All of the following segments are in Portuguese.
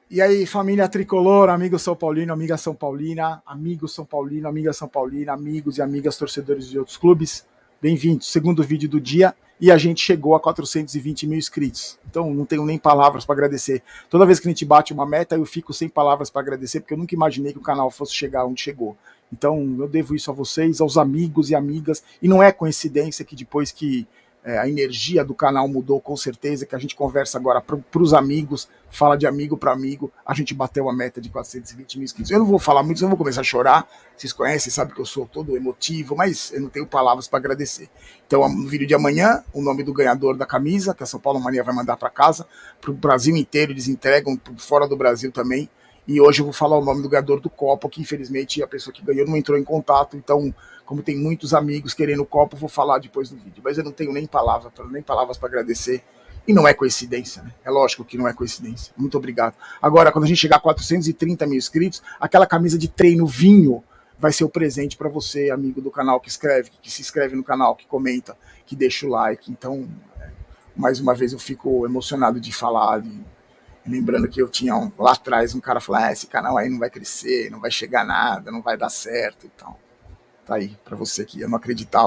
E aí, família tricolor, amigo São Paulino, amiga São Paulina, amigo São Paulino, amiga São Paulina, amigos e amigas torcedores de outros clubes, bem-vindos. Segundo vídeo do dia e a gente chegou a 420 mil inscritos. Então não tenho nem palavras para agradecer. Toda vez que a gente bate uma meta, eu fico sem palavras para agradecer, porque eu nunca imaginei que o canal fosse chegar onde chegou. Então eu devo isso a vocês, aos amigos e amigas, e não é coincidência que depois que a energia do canal mudou, com certeza, que a gente conversa agora para os amigos, fala de amigo para amigo, a gente bateu a meta de 420 mil inscritos. Eu não vou falar muito, senão eu vou começar a chorar. Vocês conhecem, sabem que eu sou todo emotivo, mas eu não tenho palavras para agradecer. Então, no vídeo de amanhã, o nome do ganhador da camisa, que a São Paulo Mania vai mandar para casa, para o Brasil inteiro, eles entregam, fora do Brasil também. E hoje eu vou falar o nome do ganhador do copo, que infelizmente a pessoa que ganhou não entrou em contato, então, como tem muitos amigos querendo o copo, vou falar depois do vídeo. Mas eu não tenho nem palavras para agradecer. E não é coincidência, né? É lógico que não é coincidência. Muito obrigado. Agora, quando a gente chegar a 430 mil inscritos, aquela camisa de treino vinho vai ser o presente para você, amigo do canal, que escreve, que se inscreve no canal, que comenta, que deixa o like. Então, mais uma vez eu fico emocionado de falar, lembrando que eu tinha lá atrás um cara falando, esse canal aí não vai crescer, não vai chegar nada, não vai dar certo. Então, tá aí, pra você que eu não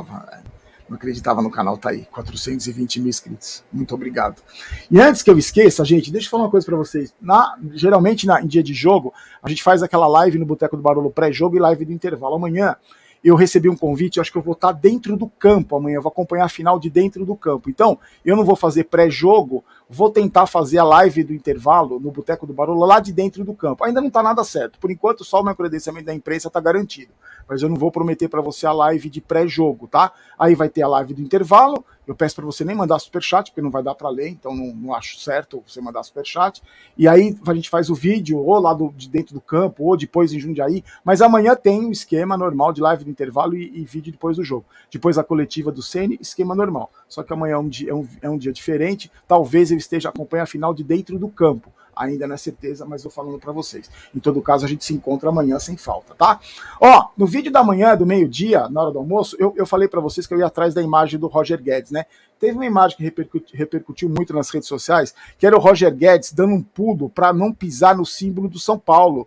acreditava no canal, tá aí, 420 mil inscritos. Muito obrigado. E antes que eu esqueça, gente, deixa eu falar uma coisa pra vocês. Geralmente, em dia de jogo, a gente faz aquela live no Boteco do Barolo pré-jogo e live do intervalo. Amanhã, eu recebi um convite, eu acho que eu vou estar dentro do campo amanhã, eu vou acompanhar a final de dentro do campo. Então, eu não vou fazer pré-jogo, vou tentar fazer a live do intervalo no Boteco do Barolo lá de dentro do campo. Ainda não está nada certo, por enquanto só o meu credenciamento da imprensa está garantido, mas eu não vou prometer para você a live de pré-jogo, tá? Aí vai ter a live do intervalo, eu peço para você nem mandar superchat, porque não vai dar para ler, então não acho certo você mandar superchat, e aí a gente faz o vídeo ou lá de dentro do campo, ou depois em Jundiaí, mas amanhã tem um esquema normal de live do intervalo e vídeo depois do jogo. Depois a coletiva do Ceni, esquema normal. Só que amanhã é um dia diferente, talvez eu esteja acompanhando a final de dentro do campo. Ainda não é certeza, mas eu falando para vocês. Em todo caso, a gente se encontra amanhã sem falta, tá? Ó, no vídeo da manhã, do meio-dia, na hora do almoço, eu falei para vocês que eu ia atrás da imagem do Roger Guedes, né? Teve uma imagem que repercutiu muito nas redes sociais, que era o Roger Guedes dando um pulo para não pisar no símbolo do São Paulo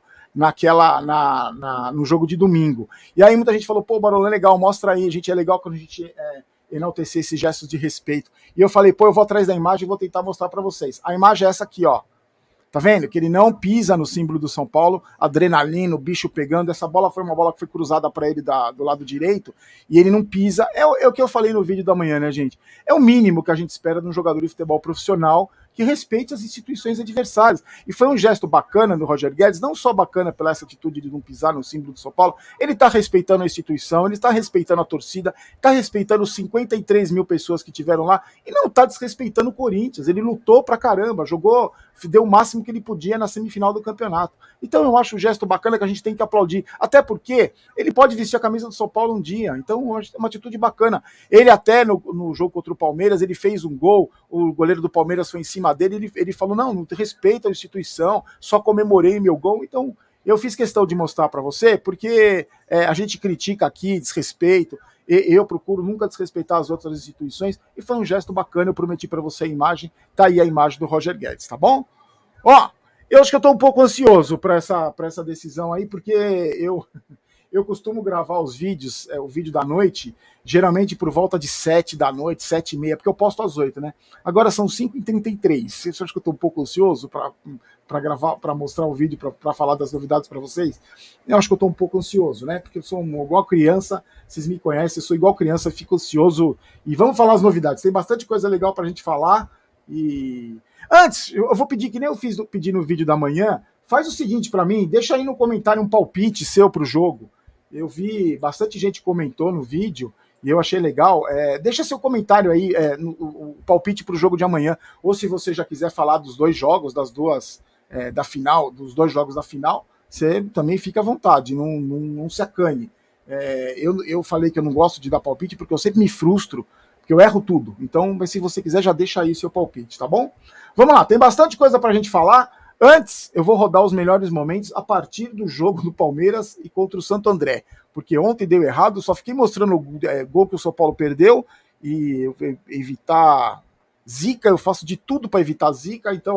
no jogo de domingo. E aí muita gente falou, pô, Barolão, é legal, mostra aí, gente, é legal quando a gente enaltecer esses gestos de respeito. E eu falei, pô, eu vou atrás da imagem e vou tentar mostrar para vocês. A imagem é essa aqui, ó. Tá vendo? Que ele não pisa no símbolo do São Paulo, adrenalina, o bicho pegando. Essa bola foi uma bola que foi cruzada para ele do lado direito e ele não pisa. É o que eu falei no vídeo da manhã, né, gente? É o mínimo que a gente espera de um jogador de futebol profissional que respeite as instituições adversárias. E foi um gesto bacana do Roger Guedes, não só bacana pela essa atitude de não pisar no símbolo do São Paulo, ele tá respeitando a instituição, ele tá respeitando a torcida, tá respeitando os 53 mil pessoas que tiveram lá e não tá desrespeitando o Corinthians. Ele lutou pra caramba, jogou, deu o máximo que ele podia na semifinal do campeonato. Então eu acho um gesto bacana que a gente tem que aplaudir, até porque ele pode vestir a camisa do São Paulo um dia, então é uma atitude bacana. Ele até no jogo contra o Palmeiras, ele fez um gol, o goleiro do Palmeiras foi em cima dele, ele falou, não respeita a instituição, só comemorei meu gol. Então eu fiz questão de mostrar para você, porque a gente critica aqui, desrespeito, eu procuro nunca desrespeitar as outras instituições, e foi um gesto bacana, eu prometi para você a imagem, tá aí a imagem do Roger Guedes, tá bom? Ó, eu acho que eu tô um pouco ansioso para essa decisão aí, porque eu costumo gravar os vídeos, o vídeo da noite, geralmente por volta de 7 da noite, 7h30, porque eu posto às 8, né? Agora são 5h33. Você acha que eu tô um pouco ansioso para gravar, para mostrar o vídeo, para falar das novidades para vocês? Eu acho que eu tô um pouco ansioso, né? Porque eu sou igual criança, vocês me conhecem, eu sou igual criança, eu fico ansioso. E vamos falar as novidades. Tem bastante coisa legal pra gente falar. E antes, eu vou pedir, que nem eu pedi no vídeo da manhã, faz o seguinte para mim, deixa aí no comentário um palpite seu pro jogo. Eu vi bastante gente comentou no vídeo e eu achei legal. Deixa seu comentário aí, o palpite para o jogo de amanhã. Ou se você já quiser falar dos dois jogos, da final, dos dois jogos da final, você também fica à vontade, não se acanhe. Eu falei que eu não gosto de dar palpite porque eu sempre me frustro, porque eu erro tudo. Então, se você quiser, já deixa aí seu palpite, tá bom? Vamos lá, tem bastante coisa para a gente falar. Antes, eu vou rodar os melhores momentos a partir do jogo do Palmeiras e contra o Santo André, porque ontem deu errado, só fiquei mostrando o gol que o São Paulo perdeu e evitar zica, eu faço de tudo para evitar zica, então ó,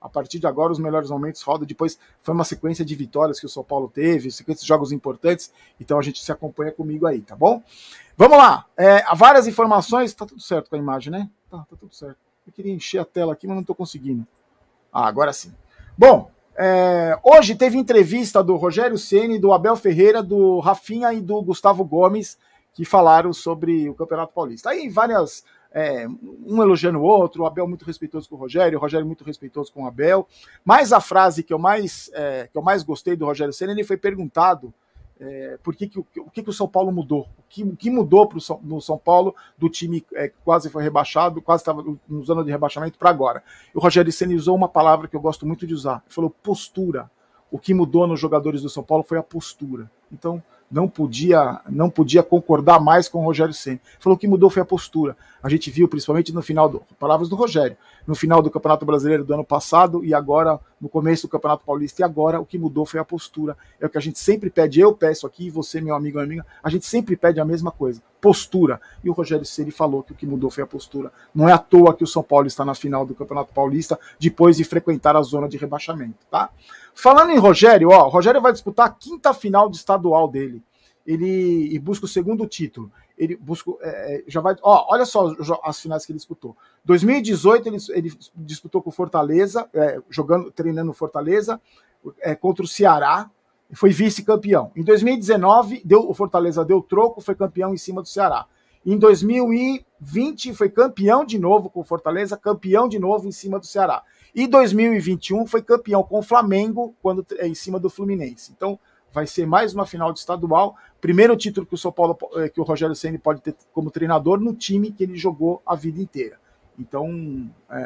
A partir de agora, os melhores momentos rodam. Depois foi uma sequência de vitórias que o São Paulo teve, sequência de jogos importantes. Então a gente se acompanha comigo aí, tá bom? Vamos lá. Várias informações. Tá tudo certo com a imagem, né? Tá tudo certo. Eu queria encher a tela aqui, mas não tô conseguindo. Agora sim. Bom, hoje teve entrevista do Rogério Ceni, do Abel Ferreira, do Rafinha e do Gustavo Gomes, que falaram sobre o Campeonato Paulista. Aí várias... um elogiando o outro, o Abel muito respeitoso com o Rogério muito respeitoso com o Abel, mas a frase que eu mais gostei do Rogério Ceni, ele foi perguntado por que o São Paulo mudou, o que mudou no São Paulo do time que quase foi rebaixado, quase estava no zona de rebaixamento para agora. E o Rogério Ceni usou uma palavra que eu gosto muito de usar, ele falou postura. O que mudou nos jogadores do São Paulo foi a postura. Então, não podia concordar mais com o Rogério Ceni. Falou que mudou foi a postura. A gente viu principalmente no final palavras do Rogério, no final do Campeonato Brasileiro do ano passado e agora no começo do Campeonato Paulista, e agora o que mudou foi a postura. É o que a gente sempre pede, eu peço aqui, você, meu amigo e amiga, a gente sempre pede a mesma coisa, postura. E o Rogério Ceni falou que o que mudou foi a postura. Não é à toa que o São Paulo está na final do Campeonato Paulista depois de frequentar a zona de rebaixamento, tá? Falando em Rogério, o Rogério vai disputar a 5ª final de estadual dele. Ele busca o 2º título. Ele busca, já vai. Olha só as finais que ele disputou. 2018 ele disputou com o Fortaleza, treinando o Fortaleza contra o Ceará, foi vice-campeão. Em 2019 o Fortaleza deu troco, foi campeão em cima do Ceará. Em 2020 foi campeão de novo com o Fortaleza, campeão de novo em cima do Ceará. E 2021 foi campeão com o Flamengo em cima do Fluminense. Então vai ser mais uma final de estadual. Primeiro título que o São Paulo, que o Rogério Ceni pode ter como treinador no time que ele jogou a vida inteira. Então,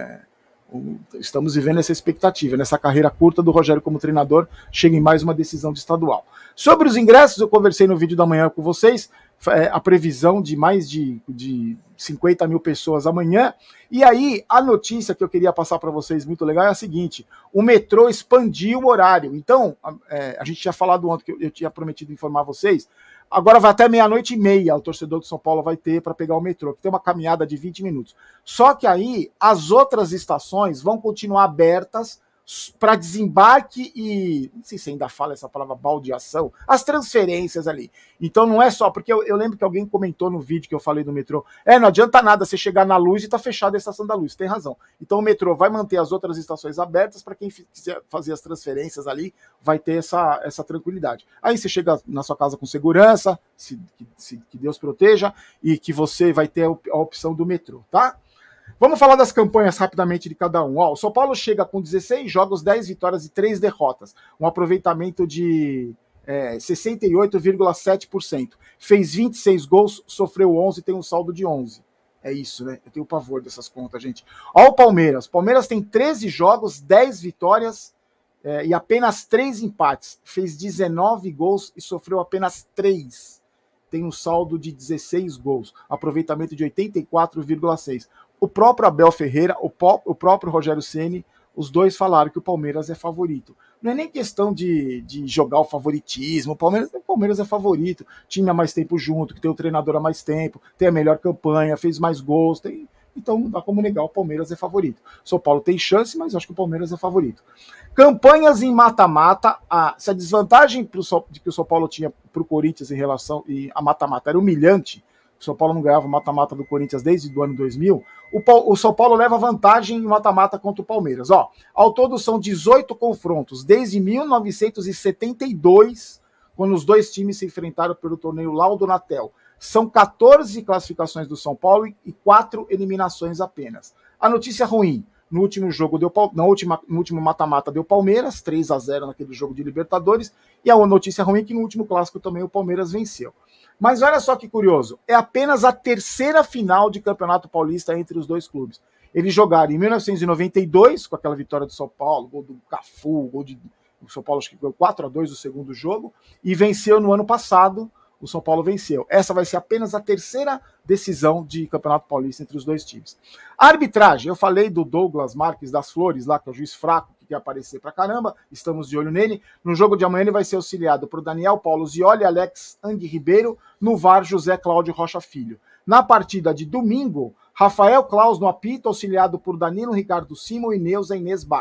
estamos vivendo essa expectativa. Nessa carreira curta do Rogério como treinador, chega em mais uma decisão de estadual. Sobre os ingressos, eu conversei no vídeo da manhã com vocês, a previsão de mais de 50 mil pessoas amanhã. E aí, a notícia que eu queria passar para vocês, muito legal, é a seguinte: o metrô expandiu o horário. Então, a gente tinha falado ontem, que eu tinha prometido informar vocês, agora vai até 00:30, o torcedor do São Paulo vai ter para pegar o metrô, que tem uma caminhada de 20 minutos. Só que aí, as outras estações vão continuar abertas para desembarque e, não sei se ainda fala essa palavra, baldeação, as transferências ali. Então não é só, porque eu lembro que alguém comentou no vídeo que eu falei do metrô, não adianta nada você chegar na Luz e tá fechada a estação da Luz, tem razão. Então o metrô vai manter as outras estações abertas para quem quiser fazer as transferências ali, vai ter essa tranquilidade. Aí você chega na sua casa com segurança, que Deus proteja, e que você vai ter a opção do metrô, tá? Vamos falar das campanhas rapidamente de cada um. O São Paulo chega com 16 jogos, 10 vitórias e 3 derrotas. Um aproveitamento de 68,7%. Fez 26 gols, sofreu 11 e tem um saldo de 11. É isso, né? Eu tenho pavor dessas contas, gente. O Palmeiras. Palmeiras tem 13 jogos, 10 vitórias e apenas 3 empates. Fez 19 gols e sofreu apenas 3. Tem um saldo de 16 gols. Aproveitamento de 84,6%. O próprio Abel Ferreira, o próprio Rogério Ceni, os dois falaram que o Palmeiras é favorito. Não é nem questão de jogar o favoritismo, o Palmeiras é favorito, time há mais tempo junto, que tem o treinador há mais tempo, tem a melhor campanha, fez mais gols, então não dá como negar, o Palmeiras é favorito. São Paulo tem chance, mas eu acho que o Palmeiras é favorito. Campanhas em mata-mata, se a desvantagem de que o São Paulo tinha para o Corinthians em relação a mata-mata era humilhante, o São Paulo não ganhava mata-mata do Corinthians desde o ano 2000, o São Paulo leva vantagem em mata-mata contra o Palmeiras. Ao todo são 18 confrontos, desde 1972, quando os dois times se enfrentaram pelo torneio Laudo Natel. São 14 classificações do São Paulo e 4 eliminações apenas. A notícia ruim: no último jogo no último mata-mata deu Palmeiras, 3-0 naquele jogo de Libertadores, e a notícia ruim é que no último clássico também o Palmeiras venceu. Mas olha só que curioso, é apenas a terceira final de Campeonato Paulista entre os dois clubes. Eles jogaram em 1992, com aquela vitória do São Paulo, gol do Cafu, o São Paulo acho que foi 4-2 o segundo jogo, e venceu no ano passado, o São Paulo venceu. Essa vai ser apenas a terceira decisão de Campeonato Paulista entre os dois times. A arbitragem, eu falei do Douglas Marques das Flores, lá, que é o juiz fraco, que quer aparecer pra caramba, estamos de olho nele. No jogo de amanhã ele vai ser auxiliado por Daniel Paulo Zioli, Alex Ang Ribeiro, no VAR José Cláudio Rocha Filho. Na partida de domingo, Rafael Claus no apito, auxiliado por Danilo Ricardo Simon e Neuza Inês Bach.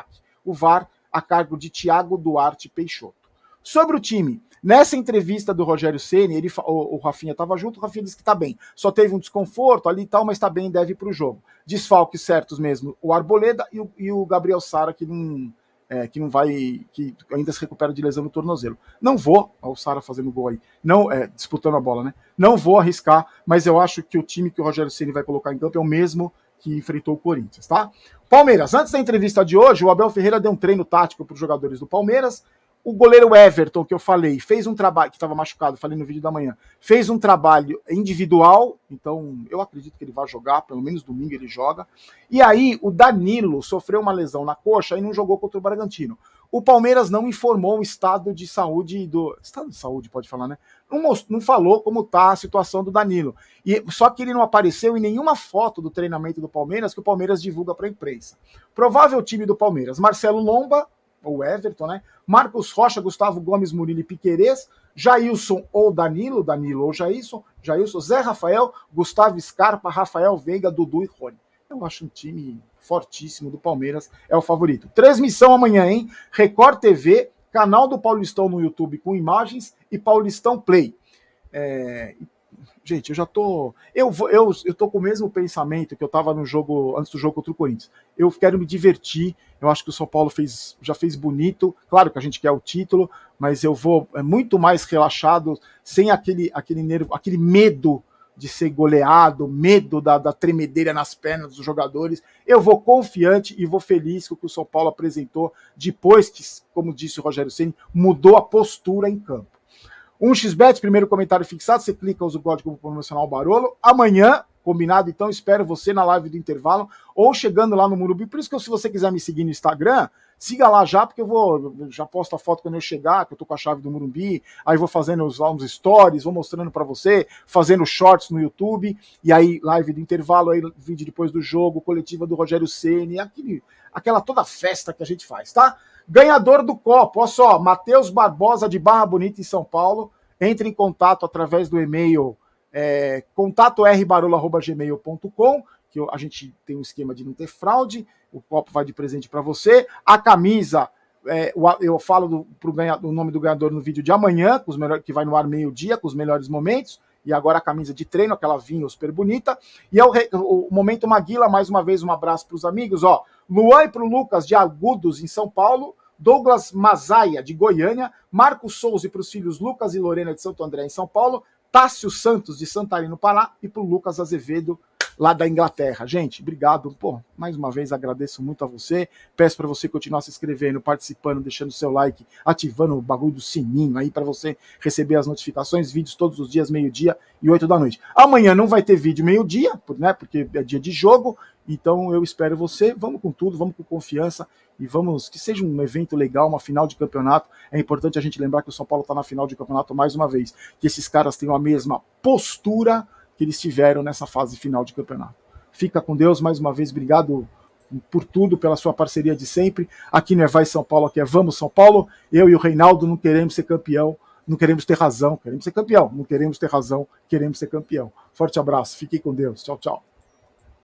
o VAR a cargo de Thiago Duarte Peixoto. Sobre o time, nessa entrevista do Rogério Ceni, o Rafinha estava junto, o Rafinha disse que está bem, só teve um desconforto ali e tal, mas está bem, deve ir para o jogo. Desfalques certos mesmo, o Arboleda e o Gabriel Sara, que não vai, que ainda se recupera de lesão no tornozelo. Não vou, o Sara fazendo gol aí, não, disputando a bola, né? Não vou arriscar, mas eu acho que o time que o Rogério Ceni vai colocar em campo é o mesmo que enfrentou o Corinthians, tá? Palmeiras, antes da entrevista de hoje, o Abel Ferreira deu um treino tático para os jogadores do Palmeiras. O goleiro Everton, que eu falei, fez um trabalho, que estava machucado, falei no vídeo da manhã, fez um trabalho individual, então eu acredito que ele vai jogar, pelo menos domingo ele joga. E aí o Danilo sofreu uma lesão na coxa e não jogou contra o Bragantino. O Palmeiras não informou o estado de saúde Estado de saúde, pode falar, né? Não falou como está a situação do Danilo. Só que ele não apareceu em nenhuma foto do treinamento do Palmeiras que o Palmeiras divulga para a imprensa. Provável time do Palmeiras: Marcelo Lomba, ou Everton, né? Marcos Rocha, Gustavo Gomes, Murilo e Piquerez, Jailson ou Danilo ou Jailson, Zé Rafael, Gustavo Scarpa, Rafael Veiga, Dudu e Rony. Eu acho um time fortíssimo do Palmeiras, é o favorito. Transmissão amanhã, hein? Record TV, canal do Paulistão no YouTube com imagens e Paulistão Play. Gente, eu já tô. Eu tô com o mesmo pensamento que eu tava no jogo, antes do jogo contra o Corinthians. Eu quero me divertir. Eu acho que o São Paulo já fez bonito. Claro que a gente quer o título, mas eu vou muito mais relaxado, sem aquele nervo, aquele medo de ser goleado, medo da tremedeira nas pernas dos jogadores. Eu vou confiante e vou feliz com o que o São Paulo apresentou depois que, como disse o Rogério Ceni, mudou a postura em campo. 1xBet, primeiro comentário fixado, você clica, usa o código promocional Barolo. Amanhã, combinado então, espero você na live do intervalo ou chegando lá no Morumbi. Por isso que se você quiser me seguir no Instagram, siga lá já, porque já posto a foto quando eu chegar, que eu tô com a chave do Morumbi, aí vou fazendo uns stories, vou mostrando para você, fazendo shorts no YouTube, e aí live do intervalo, aí vídeo depois do jogo, coletiva do Rogério Ceni, aquela toda festa que a gente faz, tá? Ganhador do copo, olha só, Matheus Barbosa de Barra Bonita em São Paulo. Entre em contato através do e-mail contato.rbarolo@gmail.com, que a gente tem um esquema de não ter fraude. O copo vai de presente para você. A camisa, eu falo o nome do ganhador no vídeo de amanhã, que vai no ar meio-dia, com os melhores momentos. E agora a camisa de treino, aquela vinho super bonita. E é o Momento Maguila, mais uma vez um abraço para os amigos. Luan e para o Lucas de Agudos, em São Paulo. Douglas Mazaia, de Goiânia. Marcos Souza e para os filhos Lucas e Lorena, de Santo André, em São Paulo. Tássio Santos, de Santarém, no Pará. E para o Lucas Azevedo, lá da Inglaterra. Gente, obrigado. Mais uma vez agradeço muito a você. Peço para você continuar se inscrevendo, participando, deixando seu like, ativando o bagulho do sininho aí para você receber as notificações. Vídeos todos os dias, meio-dia e 8 da noite. Amanhã não vai ter vídeo meio-dia, né? Porque é dia de jogo. Então eu espero você. Vamos com tudo, vamos com confiança e vamos que seja um evento legal, uma final de campeonato. É importante a gente lembrar que o São Paulo está na final de campeonato mais uma vez. Que esses caras tenham a mesma postura que eles tiveram nessa fase final de campeonato. Fica com Deus, mais uma vez, obrigado por tudo, pela sua parceria de sempre. Aqui não é Vai São Paulo, aqui é Vamos São Paulo. Eu e o Reinaldo não queremos ser campeão, não queremos ter razão, queremos ser campeão. Não queremos ter razão, queremos ser campeão. Forte abraço, fiquem com Deus. Tchau, tchau.